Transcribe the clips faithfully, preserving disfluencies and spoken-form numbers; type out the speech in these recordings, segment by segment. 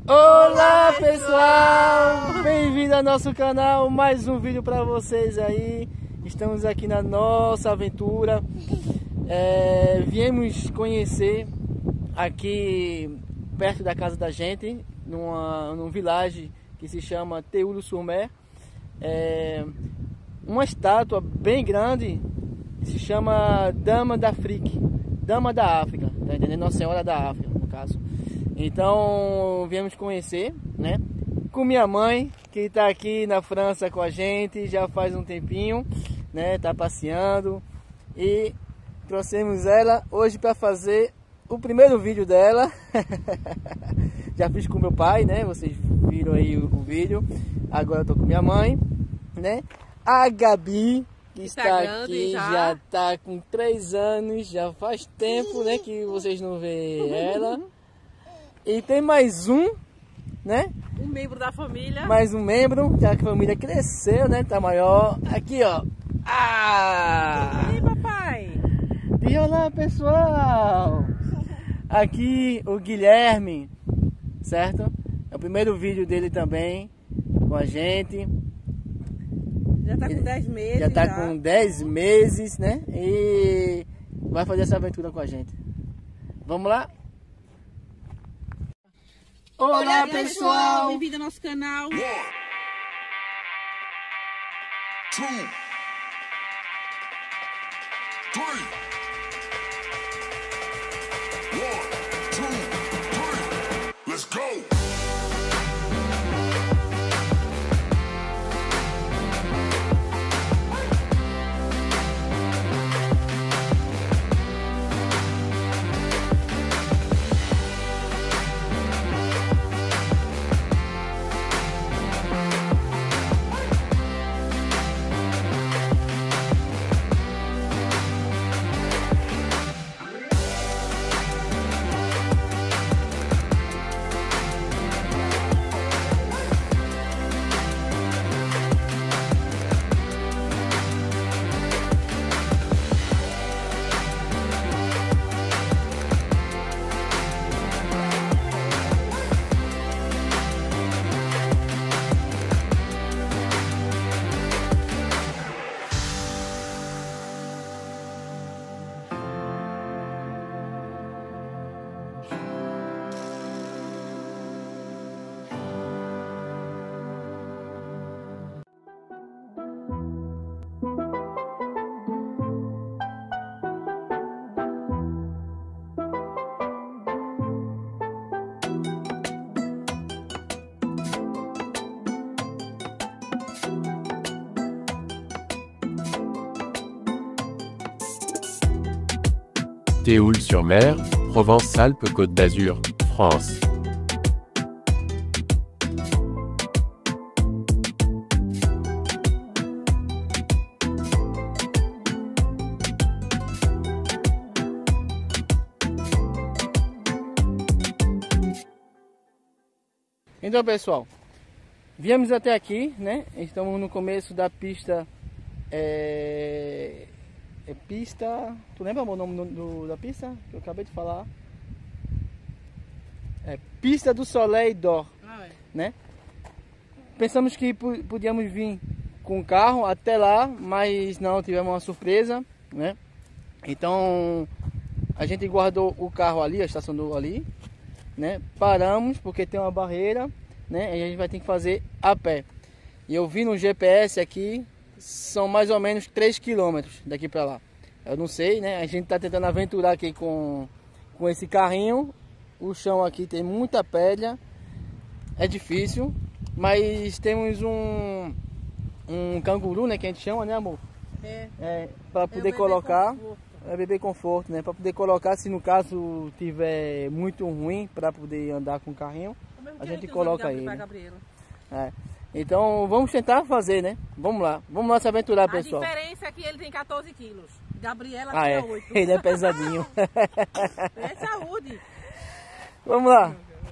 Olá pessoal, bem-vindo ao nosso canal, mais um vídeo para vocês aí. Estamos aqui na nossa aventura, é, viemos conhecer aqui perto da casa da gente, numa, num village que se chama Théoul-sur-Mer, é, uma estátua bem grande que se chama Dama d'Afrique, Dama da África, tá entendendo? Nossa Senhora da África, no caso. Então viemos conhecer, né, com minha mãe, que está aqui na França com a gente já faz um tempinho, né, tá passeando, e trouxemos ela hoje para fazer o primeiro vídeo dela. Já fiz com meu pai, né, vocês viram aí o, o vídeo. Agora eu tô com minha mãe, né, a Gabi, que está, está aqui, já. já tá com três anos, já faz tempo, né, que vocês não veem ela. E tem mais um, né? Um membro da família. Mais um membro, já que a família cresceu, né? Tá maior. Aqui, ó. Ah! E aí, papai? E olá, pessoal! Aqui o Guilherme, certo? É o primeiro vídeo dele também com a gente. Já tá com dez meses. Já tá já. com dez meses, né? E vai fazer essa aventura com a gente. Vamos lá? Olá, Olá pessoal! Bem-vindo ao nosso canal. One, two, three. One, two, three. Let's go! Théoul-sur-Mer, Provence-Alpes-Côte d'Azur, France. Então, pessoal, viemos até aqui, né? Estamos no começo da pista. É... É pista... Tu lembra o nome do, do, da pista? Que eu acabei de falar. É Pista do Soleil d'Or, ah, é. né? Pensamos que podíamos vir com o carro até lá, mas não, tivemos uma surpresa, né? Então a gente guardou o carro ali, estacionou ali, né? Paramos porque tem uma barreira, né? E a gente vai ter que fazer a pé. E eu vi no G P S aqui, são mais ou menos três quilômetros daqui para lá. Eu não sei, né? A gente tá tentando aventurar aqui com, com esse carrinho. O chão aqui tem muita pedra. É difícil. Mas temos um, um canguru, né? Que a gente chama, né, amor? É. É, para poder é colocar. Conforto. É bebê conforto, né? Para poder colocar, se no caso tiver muito ruim para poder andar com o carrinho, a gente coloca ele. É. Então vamos tentar fazer, né? Vamos lá, vamos lá se aventurar, pessoal. A diferença é que ele tem quatorze quilos. Gabriela ah, tem é. oito. Ele é pesadinho. É saúde. Vamos lá.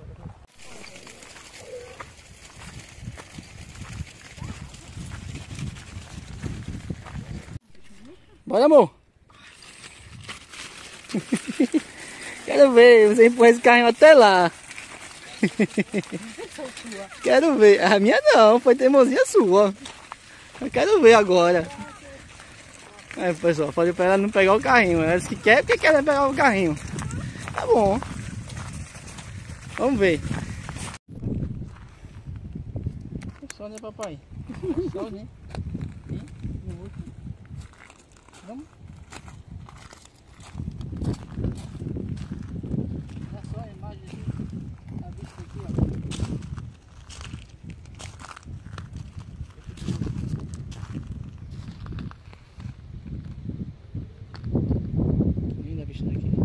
Bora, amor. Quero ver você empurrar esse carrinho até lá. Quero ver. A minha não, foi teimosia sua. Eu quero ver agora. Aí, pessoal, falei pra ela não pegar o carrinho. Ela disse que quer porque quer pegar o carrinho. Tá bom. Vamos ver. Só, né, papai? Só, né? Vamos. Olha só a imagem aqui. A vista aqui, ó. Linda a vista daqui.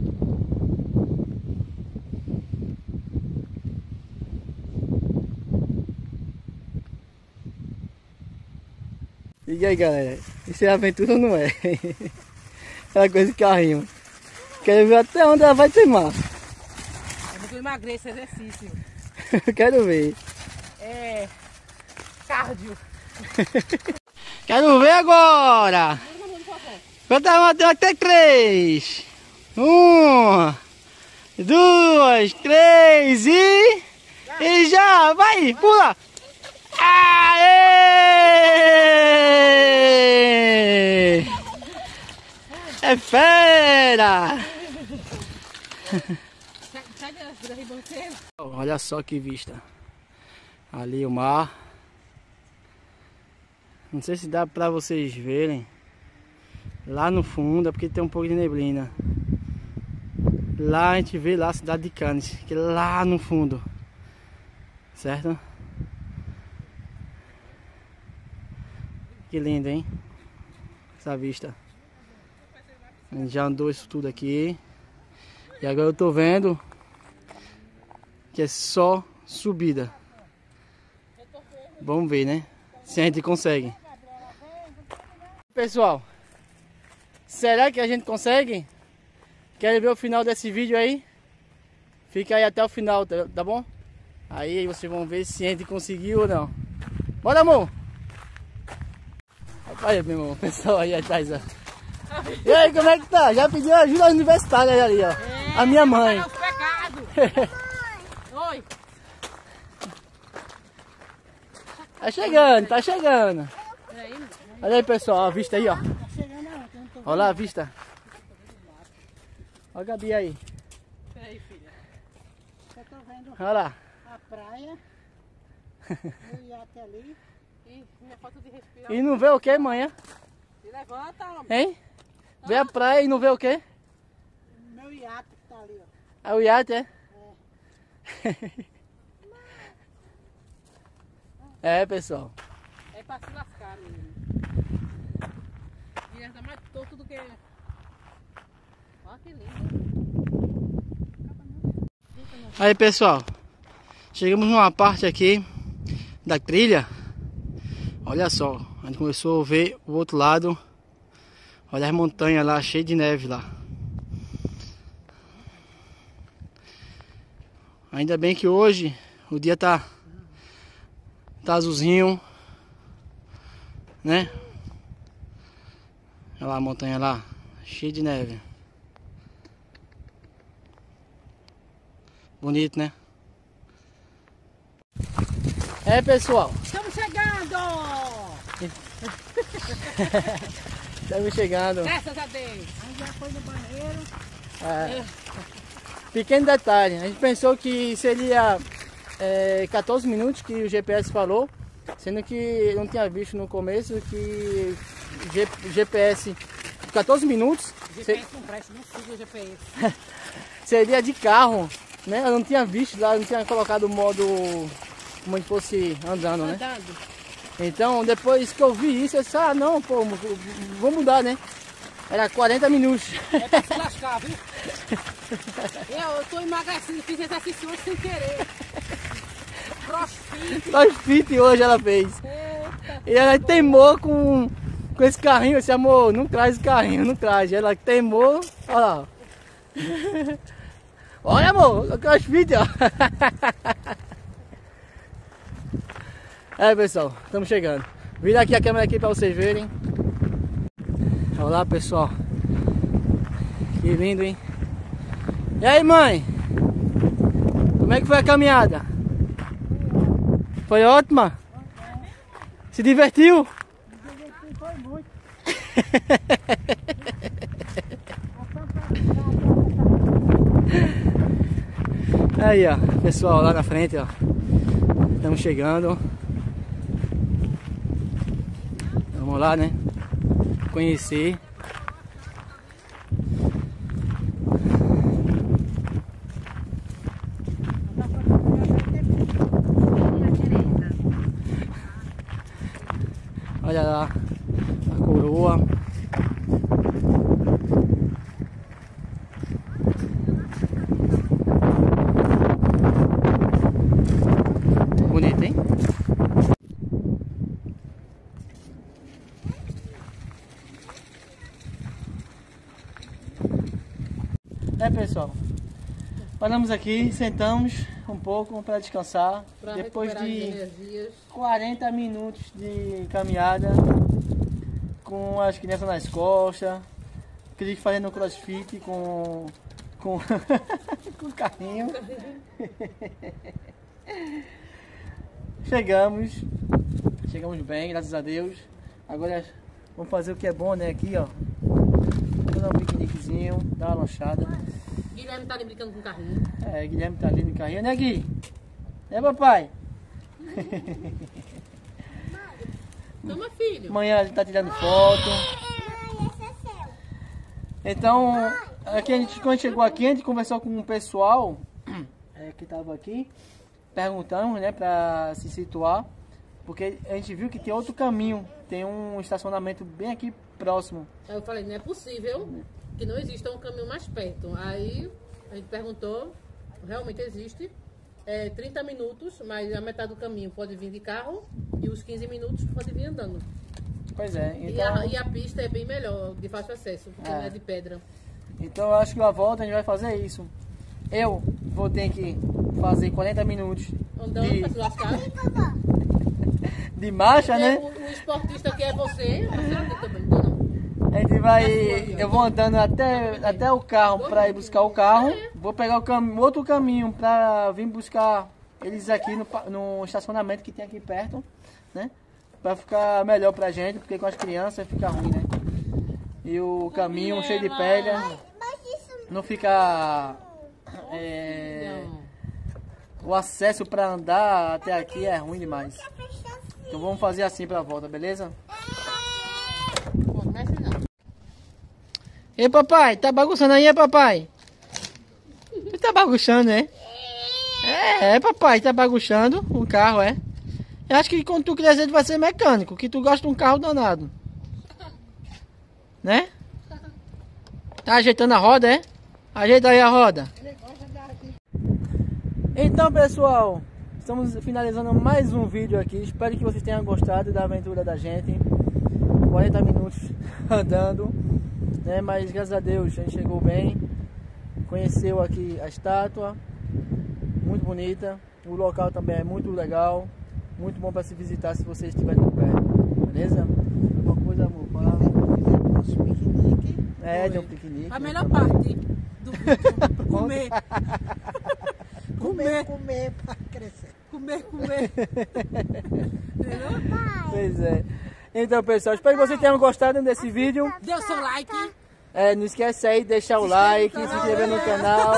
E aí, galera, isso é aventura ou não é? Aquela coisa de carrinho. Quero ver até onde ela vai teimar. É muito emagrecer exercício. Quero ver. É. Cardio. Quero ver agora. Conta uma, até três. Um, duas, três e... E já, vai, pula. Aê! É fera! Olha só que vista. Ali o mar. Não sei se dá pra vocês verem. Lá no fundo, é porque tem um pouco de neblina. Lá a gente vê lá a cidade de Cannes, que é lá no fundo. Certo? Que lindo, hein? Essa vista. A gente já andou isso tudo aqui. E agora eu tô vendo que é só subida. Vamos ver, né? Se a gente consegue. Pessoal, será que a gente consegue? Querem ver o final desse vídeo aí? Fica aí até o final, tá, tá bom? Aí vocês vão ver se a gente conseguiu ou não. Bora, amor! Olha, meu irmão, o pessoal aí atrás, ó. E aí, como é que tá? Já pediu ajuda universitária ali, ó. É, a minha mãe. Oi. Tá chegando, tá chegando. Olha aí, pessoal, a vista aí, ó. Olha lá a vista. Olha a Gabi aí. Peraí, filha. Eu tô vendo Olha lá. a praia. Eu ia até ali. Ih, minha falta de respirar. E não vê o que, manhã? Se levanta, homem. Hein? Vê a praia e não vê o que? Meu iate que tá ali, ó. É o iate, é? É, pessoal. É pra se lascar, menino. E essa mais torto do que... Olha que lindo. Aí, pessoal. Chegamos numa parte aqui da trilha. Olha só. A gente começou a ver o outro lado. Olha as montanhas lá, cheio de neve lá. Ainda bem que hoje o dia tá, tá azulzinho, né? Olha lá a montanha lá, cheia de neve. Bonito, né? É, pessoal. Estamos chegando! Estamos chegando. Graças a Deus. Aí já foi no banheiro. É. Pequeno detalhe, a gente pensou que seria é, quatorze minutos que o G P S falou, sendo que eu não tinha visto no começo que o G P S quatorze minutos G P S não presta, não siga o G P S. seria de carro, né? Eu não tinha visto lá, eu não tinha colocado o modo como se fosse andando, né? Andando. Então depois que eu vi isso, eu disse, ah não, pô, vou mudar, né? Era quarenta minutos. É pra se lascar, viu? Eu, eu tô emagrecendo, fiz exercício hoje sem querer. Crossfit. Crossfit hoje ela fez. Eita. E ela teimou com, com esse carrinho. Esse amor, não traz esse carrinho, não traz. Ela teimou. Olha lá. Olha, amor, o crossfit, ó. É, pessoal, estamos chegando. Vira aqui a câmera aqui para vocês verem. Olá, pessoal. Que lindo, hein? E aí, mãe? Como é que foi a caminhada? Foi ótima? Se divertiu? Foi muito. Aí, ó, pessoal lá na frente, ó. Estamos chegando. Vamos lá, né? Conhecer. Olha lá a coroa. Bonito, hein? É, pessoal, paramos aqui, sentamos um pouco para descansar. Pra Depois recuperar as de energias. quarenta minutos de caminhada com as crianças nas costas, Cris fazendo crossfit com com, com o carrinho. Chegamos, chegamos bem, graças a Deus. Agora vamos fazer o que é bom, né? Aqui, ó, vamos dar um piqueniquezinho, dar uma lanchada. Guilherme tá ali brincando com o carrinho. É, Guilherme tá ali no carrinho, né, Gui? Né, papai? Toma, filho. Amanhã ele tá tirando foto. Então, aqui a gente, quando chegou aqui, a gente conversou com o pessoal é, que tava aqui, perguntamos, né, pra se situar, porque a gente viu que tem outro caminho, tem um estacionamento bem aqui próximo. Aí eu falei, não é possível que não exista um caminho mais perto. Aí a gente perguntou, realmente existe. É trinta minutos, mas a metade do caminho pode vir de carro e os quinze minutos pode vir andando. Pois é, E, então, a, e a pista é bem melhor, de fácil acesso, porque É. não é de pedra. então eu acho que a volta a gente vai fazer isso. Eu vou ter que fazer quarenta minutos Andando de, pra se lascar. de marcha, E né? o, o esportista que é você, você anda também, não, não. A gente vai, eu vou andando até, até o carro para ir buscar o carro. Vou pegar o cam, outro caminho para vir buscar eles aqui no, pa- no estacionamento que tem aqui perto, né? Para ficar melhor pra gente, porque com as crianças fica ruim, né? E o caminho cheio de pedra, não fica... é, o acesso para andar até aqui é ruim demais. Então vamos fazer assim pra volta, beleza? Pô, não mexe não. Ei, papai, tá bagunçando aí, é, papai? Tu tá bagunçando, né? É, é, papai, tá bagunçando o carro, é? Eu acho que quando tu crescer tu vai ser mecânico, que tu gosta de um carro danado. Né? Tá ajeitando a roda, é? Ajeita aí a roda. Então, pessoal, estamos finalizando mais um vídeo aqui. Espero que vocês tenham gostado da aventura da gente. quarenta minutos andando, né? Mas graças a Deus a gente chegou bem. Conheceu aqui a estátua, muito bonita. O local também é muito legal, muito bom para se visitar se vocês estiverem por perto, beleza? Uma coisa, amor, fala. Nosso piquenique. É, de um piquenique. A melhor parte do vídeo, comer. Comer, comer para crescer. Comer, comer. Pois é. Então, pessoal, espero que vocês tenham gostado desse vídeo. Deu seu like. É, não esquece aí de deixar o like, se inscrever no canal.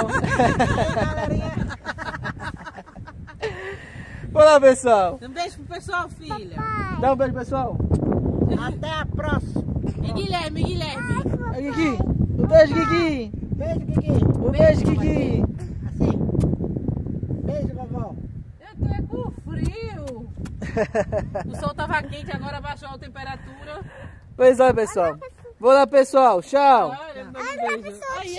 Olá, pessoal. Um beijo pro pessoal, filha. Dá um beijo, pessoal. Até a próxima. E Guilherme, Guilherme. Aí, Kiki. Um beijo, Kiki. Beijo, Kiki. Um beijo, Kiki. Assim. Beijo, vovó. Eu tô com frio. O sol tava quente, agora baixou a temperatura. Pois é, pessoal. Vou lá, pessoal. Tchau. Olha, meu beijo. Aí,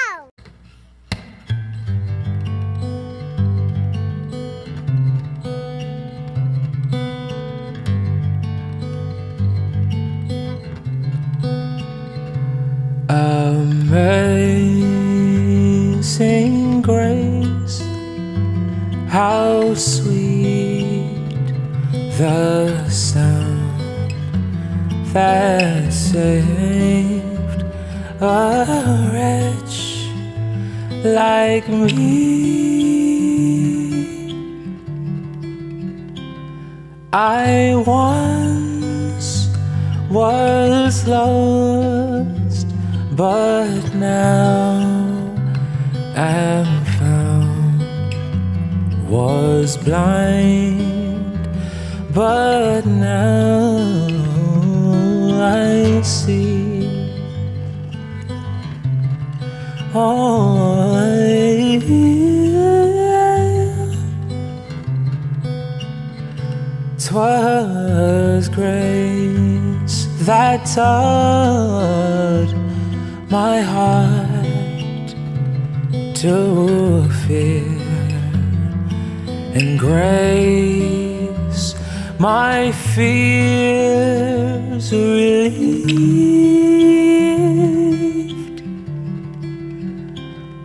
Amazing grace, how sweet the sound that saved a wretch like me. I once was lost, but now am found. Was blind, but now I see. Oh, yeah. 'Twas grace that taught my heart to fear, and grace my fears relieved.